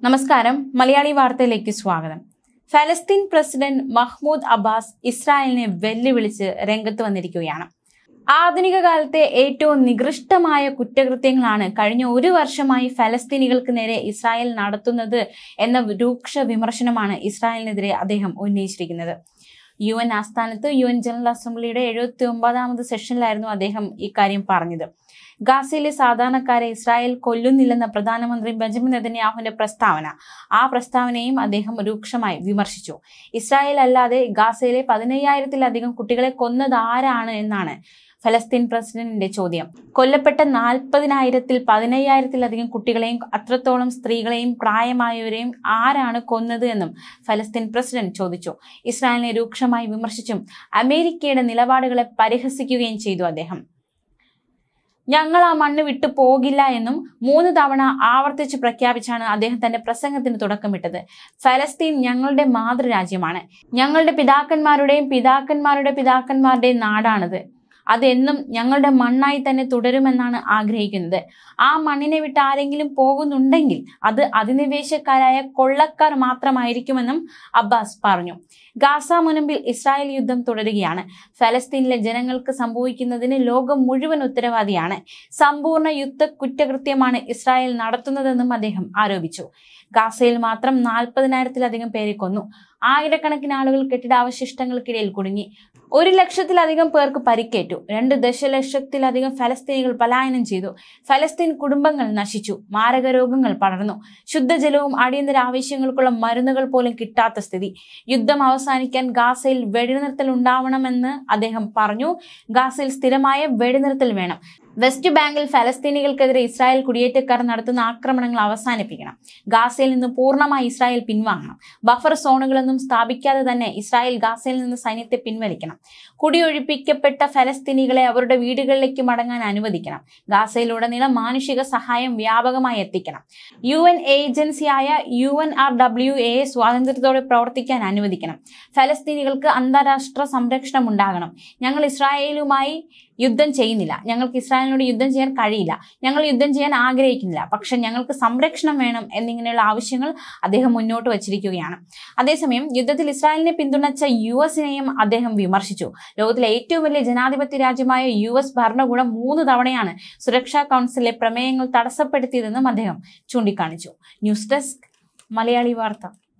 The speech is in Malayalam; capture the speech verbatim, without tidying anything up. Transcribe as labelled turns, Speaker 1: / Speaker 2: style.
Speaker 1: നമസ്കാരം മലയാളി വാർത്തയിലേക്ക് സ്വാഗതം. ഫലസ്തീൻ പ്രസിഡന്റ് മഹ്മൂദ് അബ്ബാസ് ഇസ്രായേലിനെ വെല്ലുവിളിച്ച് രംഗത്ത് വന്നിരിക്കുകയാണ്. ആധുനിക കാലത്തെ ഏറ്റവും നികൃഷ്ടമായ കുറ്റകൃത്യങ്ങളാണ് കഴിഞ്ഞ ഒരു വർഷമായി ഫലസ്തീനികൾക്ക് നേരെ ഇസ്രായേൽ നടത്തുന്നത് എന്ന രൂക്ഷ വിമർശനമാണ് ഇസ്രായേലിനെതിരെ അദ്ദേഹം ഉന്നയിച്ചിരിക്കുന്നത്. യു എൻ ആസ്ഥാനത്ത് യു എൻ ജനറൽ അസംബ്ലിയുടെ എഴുപത്തി ഒമ്പതാമത് സെഷനിലായിരുന്നു അദ്ദേഹം ഇക്കാര്യം പറഞ്ഞത്. ഗാസയിലെ സാധാരണക്കാരെ ഇസ്രായേൽ കൊല്ലുന്നില്ലെന്ന പ്രധാനമന്ത്രി ബെഞ്ചമിൻ നെതന്യാഹുവിന്റെ പ്രസ്താവന ആ പ്രസ്താവനയും അദ്ദേഹം രൂക്ഷമായി വിമർശിച്ചു. ഇസ്രായേൽ അല്ലാതെ ഗാസയിലെ പതിനയ്യായിരത്തിലധികം കുട്ടികളെ കൊന്നത് ആരാണ് എന്നാണ് ഫലസ്തീൻ പ്രസിഡന്റിന്റെ ചോദ്യം. കൊല്ലപ്പെട്ട നാൽപ്പതിനായിരത്തിൽ പതിനയ്യായിരത്തിലധികം കുട്ടികളെയും അത്രത്തോളം സ്ത്രീകളെയും പ്രായമായവരെയും ആരാണ് കൊന്നത് എന്നും ഫലസ്തീൻ പ്രസിഡന്റ് ചോദിച്ചു. ഇസ്രായേലിനെ രൂക്ഷമായി വിമർശിച്ചും അമേരിക്കയുടെ നിലപാടുകളെ പരിഹസിക്കുകയും ചെയ്തു അദ്ദേഹം. ഞങ്ങൾ ആ മണ്ണ് വിട്ടു പോകില്ല എന്നും മൂന്ന് തവണ ആവർത്തിച്ച് പ്രഖ്യാപിച്ചാണ് അദ്ദേഹം തന്റെ പ്രസംഗത്തിന് തുടക്കമിട്ടത്. ഫലസ്തീൻ ഞങ്ങളുടെ മാതൃരാജ്യമാണ്. ഞങ്ങളുടെ പിതാക്കന്മാരുടെയും പിതാക്കന്മാരുടെ പിതാക്കന്മാരുടെയും നാടാണത്. അതെന്നും ഞങ്ങളുടെ മണ്ണായി തന്നെ തുടരുമെന്നാണ് ആഗ്രഹിക്കുന്നത്. ആ മണ്ണിനെ വിട്ട് ആരെങ്കിലും പോകുന്നുണ്ടെങ്കിൽ അത് അധിനിവേശക്കാരായ കൊള്ളക്കാർ മാത്രമായിരിക്കുമെന്നും അബ്ബാസ് പറഞ്ഞു. ഗാസ മുനമ്പിൽ ഇസ്രായേൽ യുദ്ധം തുടരുകയാണ്. ഫലസ്തീനിലെ ജനങ്ങൾക്ക് സംഭവിക്കുന്നതിന് ലോകം മുഴുവൻ ഉത്തരവാദിയാണ്. സമ്പൂർണ്ണ യുദ്ധ കുറ്റകൃത്യമാണ് ഇസ്രായേൽ നടത്തുന്നതെന്നും അദ്ദേഹം ആരോപിച്ചു. ഗാസയിൽ മാത്രം നാൽപ്പതിനായിരത്തിലധികം പേരെ കൊന്നു. ആയിരക്കണക്കിന് ആളുകൾ കെട്ടിടാവശിഷ്ടങ്ങൾക്കിടയിൽ കുടുങ്ങി. ഒരു ലക്ഷത്തിലധികം പേർക്ക് പരിക്കേറ്റു. രണ്ട് ദശലക്ഷത്തിലധികം ഫലസ്തീനികൾ പലായനം ചെയ്തു. ഫലസ്തീൻ കുടുംബങ്ങൾ നശിച്ചു. മാരക രോഗങ്ങൾ പടർന്നു. ശുദ്ധജലവും അടിയന്തര ആവശ്യങ്ങൾക്കുള്ള മരുന്നുകൾ പോലും കിട്ടാത്ത സ്ഥിതി. യുദ്ധം അവസാനിക്കാൻ ഗാസയിൽ വെടിനിർത്തൽ ഉണ്ടാവണമെന്ന് അദ്ദേഹം പറഞ്ഞു. ഗാസയിൽ സ്ഥിരമായ വെടിനിർത്തൽ വേണം. വെസ്റ്റ് ബാങ്കിൽ ഫലസ്തീനികൾക്കെതിരെ ഇസ്രായേൽ കുടിയേറ്റക്കാർ നടത്തുന്ന ആക്രമണങ്ങൾ അവസാനിപ്പിക്കണം. ഗാസയിൽ നിന്ന് പൂർണ്ണമായി ഇസ്രായേൽ പിൻവാങ്ങണം. ബഫർ സോണുകളൊന്നും സ്ഥാപിക്കാതെ തന്നെ ഇസ്രായേൽ ഗാസയിൽ നിന്ന് സൈന്യത്തെ പിൻവലിക്കണം. കുടിയൊഴിപ്പിക്കപ്പെട്ട ഫലസ്തീനികളെ അവരുടെ വീടുകളിലേക്ക് മടങ്ങാൻ അനുവദിക്കണം. ഗാസയിലുടനീളം മാനുഷിക സഹായം വ്യാപകമായി എത്തിക്കണം. യു എൻ ഏജൻസിയായ U N R W A സ്വാതന്ത്ര്യത്തോടെ പ്രവർത്തിക്കാൻ അനുവദിക്കണം. ഫലസ്തീനികൾക്ക് അന്താരാഷ്ട്ര സംരക്ഷണം ഉണ്ടാകണം. ഞങ്ങൾ ഇസ്രായേലുമായി യുദ്ധം ചെയ്യുന്നില്ല. ഞങ്ങൾക്ക് ഇസ്രായേലിനോട് യുദ്ധം ചെയ്യാൻ കഴിയില്ല. ഞങ്ങൾ യുദ്ധം ചെയ്യാൻ ആഗ്രഹിക്കുന്നില്ല. പക്ഷെ ഞങ്ങൾക്ക് സംരക്ഷണം വേണം എന്നിങ്ങനെയുള്ള ആവശ്യങ്ങൾ അദ്ദേഹം മുന്നോട്ട് വച്ചിരിക്കുകയാണ്. അതേസമയം യുദ്ധത്തിൽ ഇസ്രായേലിനെ പിന്തുണച്ച യു എസിനെയും അദ്ദേഹം വിമർശിച്ചു. ലോകത്തിലെ ഏറ്റവും വലിയ ജനാധിപത്യ രാജ്യമായ യു എസ് ഭരണകൂടം മൂന്ന് തവണയാണ് സുരക്ഷാ കൗൺസിലിലെ പ്രമേയങ്ങൾ തടസ്സപ്പെടുത്തിയതെന്നും അദ്ദേഹം ചൂണ്ടിക്കാണിച്ചു. ന്യൂസ് ഡെസ്ക് മലയാളി വാർത്ത.